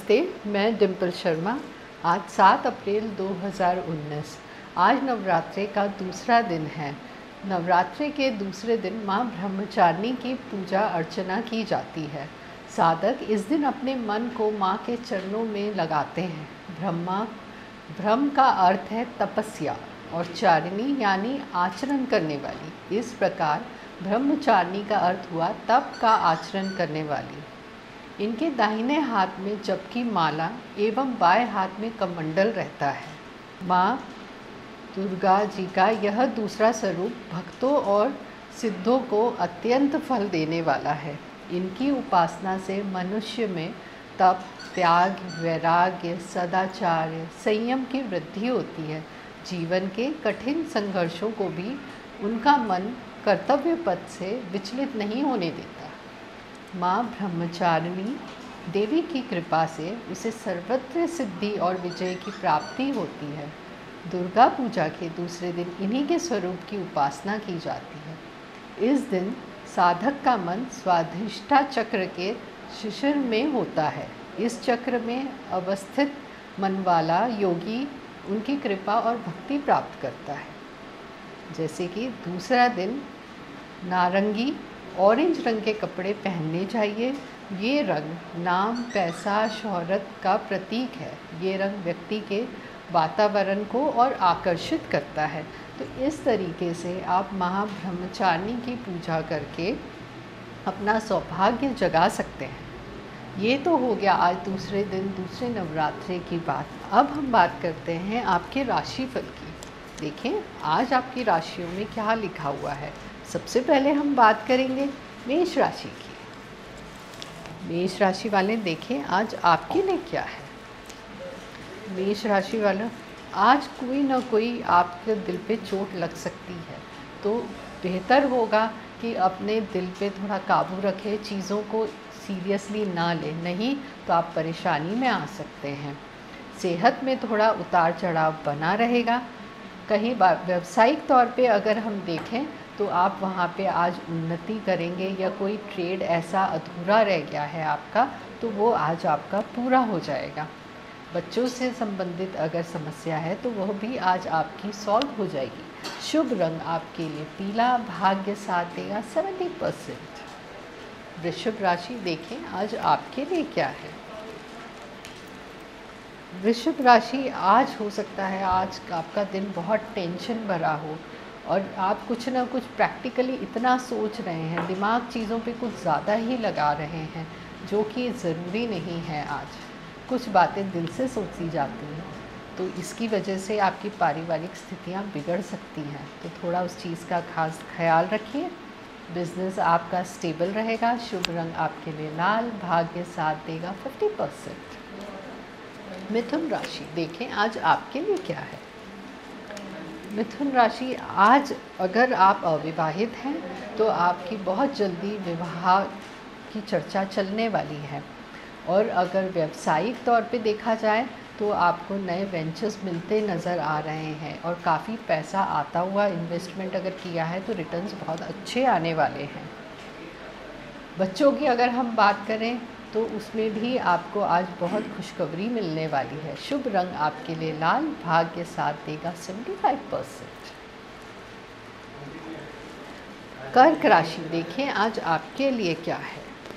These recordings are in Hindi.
नमस्ते, मैं डिम्पल शर्मा। आज 7 अप्रैल 2019। आज नवरात्रि का दूसरा दिन है। नवरात्रि के दूसरे दिन माँ ब्रह्मचारिणी की पूजा अर्चना की जाती है। साधक इस दिन अपने मन को माँ के चरणों में लगाते हैं। ब्रह्म का अर्थ है तपस्या और चारिणी यानी आचरण करने वाली। इस प्रकार ब्रह्मचारिणी का अर्थ हुआ तप का आचरण करने वाली। इनके दाहिने हाथ में जप की माला एवं बाएं हाथ में कमंडल रहता है। माँ दुर्गा जी का यह दूसरा स्वरूप भक्तों और सिद्धों को अत्यंत फल देने वाला है। इनकी उपासना से मनुष्य में तप, त्याग, वैराग्य, सदाचार, संयम की वृद्धि होती है। जीवन के कठिन संघर्षों को भी उनका मन कर्तव्य पथ से विचलित नहीं होने देता। माँ ब्रह्मचारिणी देवी की कृपा से उसे सर्वत्र सिद्धि और विजय की प्राप्ति होती है। दुर्गा पूजा के दूसरे दिन इन्हीं के स्वरूप की उपासना की जाती है। इस दिन साधक का मन स्वाधिष्ठा चक्र के शिशिर में होता है। इस चक्र में अवस्थित मन वाला योगी उनकी कृपा और भक्ति प्राप्त करता है। जैसे कि दूसरा दिन नारंगी ऑरेंज रंग के कपड़े पहनने चाहिए। ये रंग नाम, पैसा, शोहरत का प्रतीक है। ये रंग व्यक्ति के वातावरण को और आकर्षित करता है। तो इस तरीके से आप महाब्रह्मचारिणी की पूजा करके अपना सौभाग्य जगा सकते हैं। ये तो हो गया आज दूसरे दिन, दूसरे नवरात्रि की बात। अब हम बात करते हैं आपके राशिफल की। देखें आज आपकी राशियों में क्या लिखा हुआ है। सबसे पहले हम बात करेंगे मेष राशि की। मेष राशि वाले देखें आज आपके लिए क्या है। मेष राशि वाला आज कोई ना कोई आपके दिल पे चोट लग सकती है, तो बेहतर होगा कि अपने दिल पे थोड़ा काबू रखें, चीज़ों को सीरियसली ना लें, नहीं तो आप परेशानी में आ सकते हैं। सेहत में थोड़ा उतार चढ़ाव बना रहेगा। कहीं व्यावसायिक तौर पे अगर हम देखें तो आप वहाँ पे आज उन्नति करेंगे, या कोई ट्रेड ऐसा अधूरा रह गया है आपका तो वो आज आपका पूरा हो जाएगा। बच्चों से संबंधित अगर समस्या है तो वह भी आज आपकी सॉल्व हो जाएगी। शुभ रंग आपके लिए पीला, भाग्य साथ देगा 70%। वृषभ राशि देखें आज आपके लिए क्या है। वृषभ राशि आज हो सकता है आज आपका दिन बहुत टेंशन भरा हो और आप कुछ ना कुछ प्रैक्टिकली इतना सोच रहे हैं, दिमाग चीज़ों पे कुछ ज़्यादा ही लगा रहे हैं जो कि ज़रूरी नहीं है। आज कुछ बातें दिल से सोची जाती हैं, तो इसकी वजह से आपकी पारिवारिक स्थितियां बिगड़ सकती हैं, तो थोड़ा उस चीज़ का खास ख्याल रखिए। बिजनेस आपका स्टेबल रहेगा। शुभ रंग आपके लिए लाल, भाग्य साथ देगा 50%। मिथुन राशि देखें आज आपके लिए क्या है। मिथुन राशि आज अगर आप अविवाहित हैं तो आपकी बहुत जल्दी विवाह की चर्चा चलने वाली है, और अगर व्यावसायिक तौर पे देखा जाए तो आपको नए वेंचर्स मिलते नज़र आ रहे हैं और काफ़ी पैसा आता हुआ इन्वेस्टमेंट अगर किया है तो रिटर्न्स बहुत अच्छे आने वाले हैं। बच्चों की अगर हम बात करें तो उसमें भी आपको आज बहुत खुशखबरी मिलने वाली है। शुभ रंग आपके लिए लाल, भाग्य साथ देगा 75%। कर्क राशि देखें आज आपके लिए क्या है।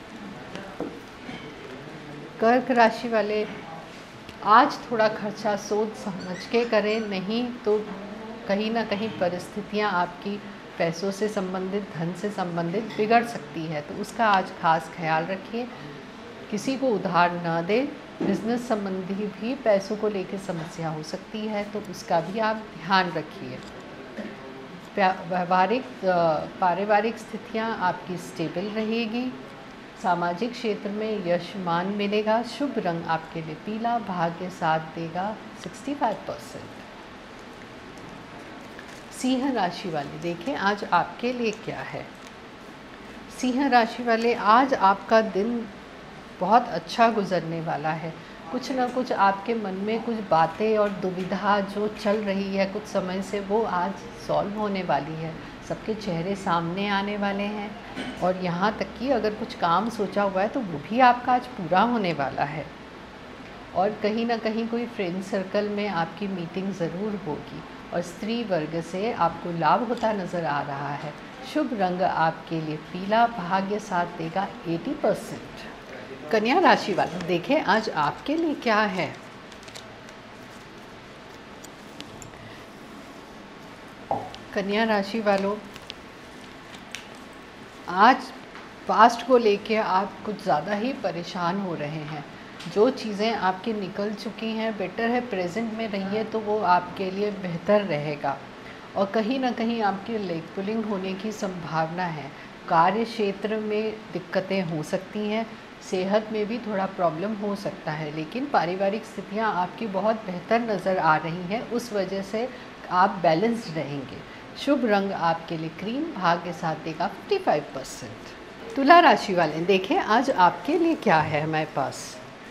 कर्क राशि वाले आज थोड़ा खर्चा सोच समझ के करें, नहीं तो कहीं ना कहीं परिस्थितियां आपकी पैसों से संबंधित, धन से संबंधित बिगड़ सकती है, तो उसका आज खास ख्याल रखिए। किसी को उधार ना दें। बिजनेस संबंधी भी पैसों को लेकर समस्या हो सकती है, तो उसका भी आप ध्यान रखिए। पारिवारिक स्थितियां आपकी स्टेबल रहेगी। सामाजिक क्षेत्र में यश मान मिलेगा। शुभ रंग आपके लिए पीला, भाग्य साथ देगा 65%। सिंह राशि वाले देखें आज आपके लिए क्या है। सिंह राशि वाले आज आपका दिन बहुत अच्छा गुजरने वाला है। कुछ ना कुछ आपके मन में कुछ बातें और दुविधा जो चल रही है कुछ समय से, वो आज सॉल्व होने वाली है। सबके चेहरे सामने आने वाले हैं, और यहाँ तक कि अगर कुछ काम सोचा हुआ है तो वो भी आपका आज पूरा होने वाला है। और कहीं ना कहीं कोई फ्रेंड सर्कल में आपकी मीटिंग ज़रूर होगी और स्त्री वर्ग से आपको लाभ होता नज़र आ रहा है। शुभ रंग आपके लिए पीला, भाग्य साथ देगा 80%। कन्या राशि वाले देखें आज आपके लिए क्या है। कन्या राशि वालों, आज पास्ट को लेके आप कुछ ज़्यादा ही परेशान हो रहे हैं। जो चीज़ें आपकी निकल चुकी हैं, बेटर है प्रेजेंट में रहिए तो वो आपके लिए बेहतर रहेगा। और कहीं ना कहीं आपकी लेग पुलिंग होने की संभावना है। कार्य क्षेत्र में दिक्कतें हो सकती हैं, सेहत में भी थोड़ा प्रॉब्लम हो सकता है, लेकिन पारिवारिक स्थितियां आपकी बहुत बेहतर नज़र आ रही हैं, उस वजह से आप बैलेंस्ड रहेंगे। शुभ रंग आपके लिए क्रीम, भाग्य साथ देगा 55%। तुला राशि वाले देखें आज आपके लिए क्या है हमारे पास।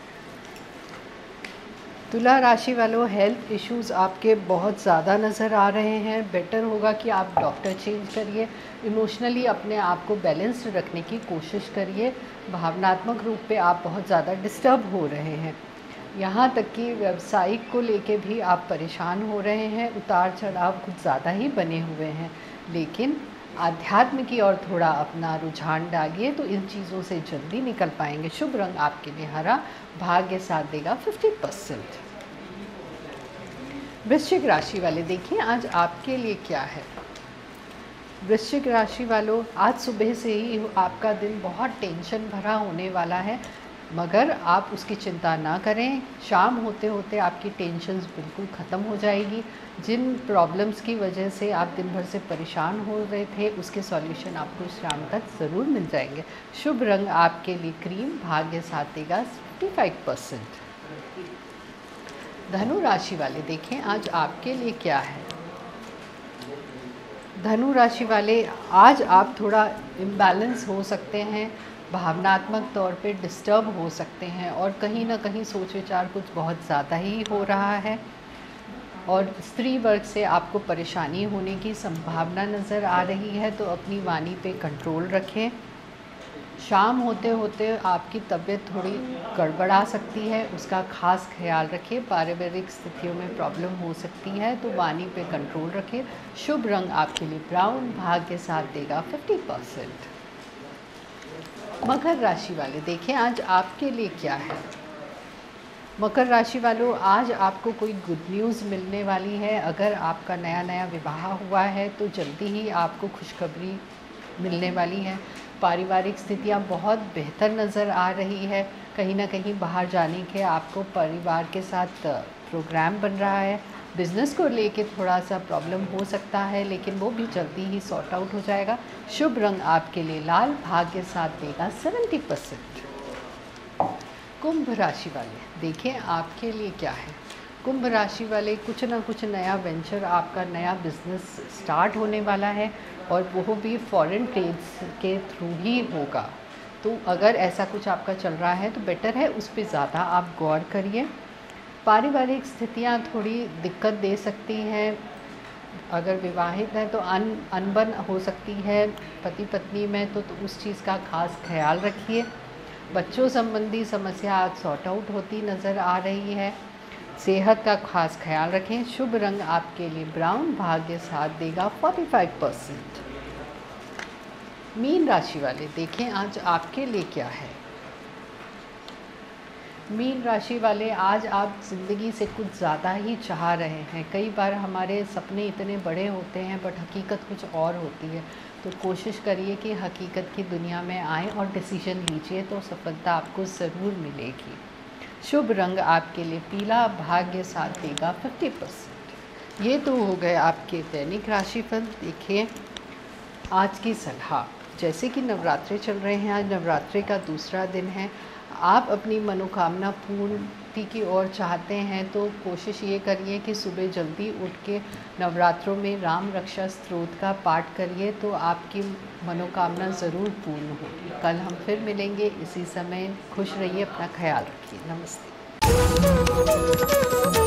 तुला राशि वालों, हेल्थ इश्यूज़ आपके बहुत ज़्यादा नज़र आ रहे हैं। बेटर होगा कि आप डॉक्टर चेंज करिए। इमोशनली अपने आप को बैलेंस्ड रखने की कोशिश करिए। भावनात्मक रूप पे आप बहुत ज़्यादा डिस्टर्ब हो रहे हैं। यहाँ तक कि व्यावसायिक को लेके भी आप परेशान हो रहे हैं। उतार चढ़ाव कुछ ज़्यादा ही बने हुए हैं, लेकिन आध्यात्म की ओर थोड़ा अपना रुझान डालिए तो इन चीज़ों से जल्दी निकल पाएंगे। शुभ रंग आपके लिए हरा, भाग्य साथ देगा 50%। वृश्चिक राशि वाले देखिए आज आपके लिए क्या है। वृश्चिक राशि वालों, आज सुबह से ही आपका दिन बहुत टेंशन भरा होने वाला है, मगर आप उसकी चिंता ना करें। शाम होते होते आपकी टेंशन्स बिल्कुल ख़त्म हो जाएगी। जिन प्रॉब्लम्स की वजह से आप दिन भर से परेशान हो रहे थे, उसके सॉल्यूशन आपको शाम तक ज़रूर मिल जाएंगे। शुभ रंग आपके लिए क्रीम, भाग्य साथ देगा 55%। धनु राशि वाले देखें आज आपके लिए क्या है। धनु राशि वाले, आज आप थोड़ा इम्बैलेंस हो सकते हैं, भावनात्मक तौर पे डिस्टर्ब हो सकते हैं और कहीं ना कहीं सोच विचार कुछ बहुत ज़्यादा ही हो रहा है और स्त्री वर्ग से आपको परेशानी होने की संभावना नज़र आ रही है, तो अपनी वाणी पे कंट्रोल रखें। शाम होते होते आपकी तबीयत थोड़ी गड़बड़ा सकती है, उसका खास ख्याल रखें। पारिवारिक स्थितियों में प्रॉब्लम हो सकती है, तो वाणी पे कंट्रोल रखें। शुभ रंग आपके लिए ब्राउन, भाग्य साथ देगा 50%। मकर राशि वाले देखें आज आपके लिए क्या है। मकर राशि वालों, आज आपको कोई गुड न्यूज़ मिलने वाली है। अगर आपका नया विवाह हुआ है तो जल्दी ही आपको खुशखबरी मिलने वाली है। पारिवारिक स्थितियां बहुत बेहतर नज़र आ रही है। कहीं ना कहीं बाहर जाने के आपको परिवार के साथ प्रोग्राम बन रहा है। बिज़नेस को लेके थोड़ा सा प्रॉब्लम हो सकता है, लेकिन वो भी जल्दी ही सॉर्ट आउट हो जाएगा। शुभ रंग आपके लिए लाल, भाग्य साथ देगा 70%। कुंभ राशि वाले देखें आपके लिए क्या है। कुंभ राशि वाले, कुछ ना कुछ नया वेंचर, आपका नया बिजनेस स्टार्ट होने वाला है और वो भी फॉरेन ट्रेड्स के थ्रू ही होगा। तो अगर ऐसा कुछ आपका चल रहा है तो बेटर है उस पर ज़्यादा आप गौर करिए। पारिवारिक स्थितियां थोड़ी दिक्कत दे सकती हैं। अगर विवाहित है तो अनबन हो सकती है पति पत्नी में, तो उस चीज़ का खास ख्याल रखिए। बच्चों संबंधी समस्या आज सॉर्ट आउट होती नज़र आ रही है। सेहत का खास ख्याल रखें। शुभ रंग आपके लिए ब्राउन, भाग्य साथ देगा 45%। मीन राशि वाले देखें आज आपके लिए क्या है। मीन राशि वाले, आज आप ज़िंदगी से कुछ ज़्यादा ही चाह रहे हैं। कई बार हमारे सपने इतने बड़े होते हैं बट हकीकत कुछ और होती है, तो कोशिश करिए कि हकीकत की दुनिया में आएँ और डिसीजन लीजिए, तो सफलता आपको ज़रूर मिलेगी। शुभ रंग आपके लिए पीला, भाग्य साथ देगा 50%। ये तो हो गए आपके दैनिक राशिफल। देखिए आज की सलाह, जैसे कि नवरात्रे चल रहे हैं, आज नवरात्रे का दूसरा दिन है। आप अपनी मनोकामना पूर्ति की ओर चाहते हैं तो कोशिश ये करिए कि सुबह जल्दी उठ के नवरात्रों में राम रक्षा स्तोत्र का पाठ करिए, तो आपकी मनोकामना ज़रूर पूर्ण होगी। कल हम फिर मिलेंगे इसी समय। खुश रहिए, अपना ख्याल रखिए। नमस्ते।